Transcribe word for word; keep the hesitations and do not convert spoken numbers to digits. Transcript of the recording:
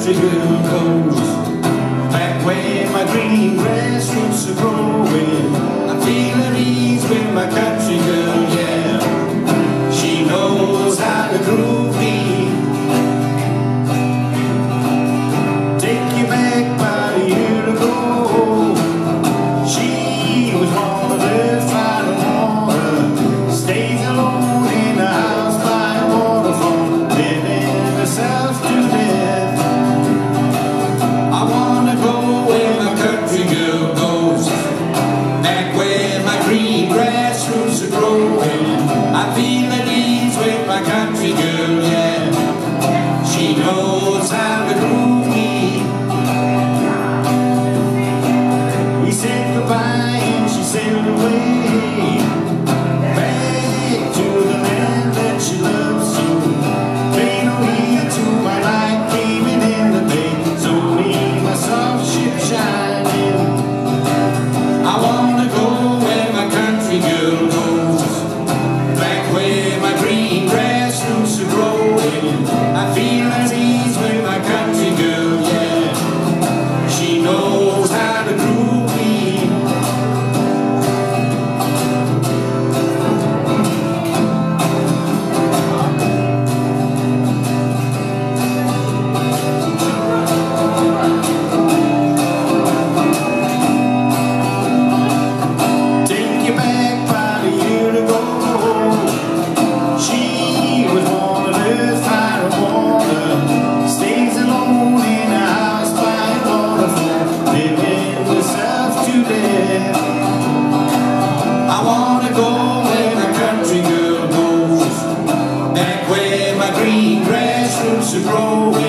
country girl goes. Back where my green grass roots are growing, I feel at ease with my country girl, yeah. She knows how to groove me. Take you back about a year ago. She was one of the final water. Stays alone in a house by a waterfall, living herself to death. I wanna go where my country girl goes, back where my green grass roots are growing. I feel at ease with my country girl, yeah. She knows how to groove me. We said goodbye and she sailed away, back to the land that she loves to. Pay no heed to my light gleaming in the bay, so me my soft ship shining. I wanna go where my country girl goes, back where my green grass roots are growing. I feel at ease with my country girl, yeah. She knows how to groove me. Take you back about a year ago. She was one of the final water. Stays alone in a house by a waterfall, living herself to death. I wanna go where my country girl goes, back where my green grass roots are growing.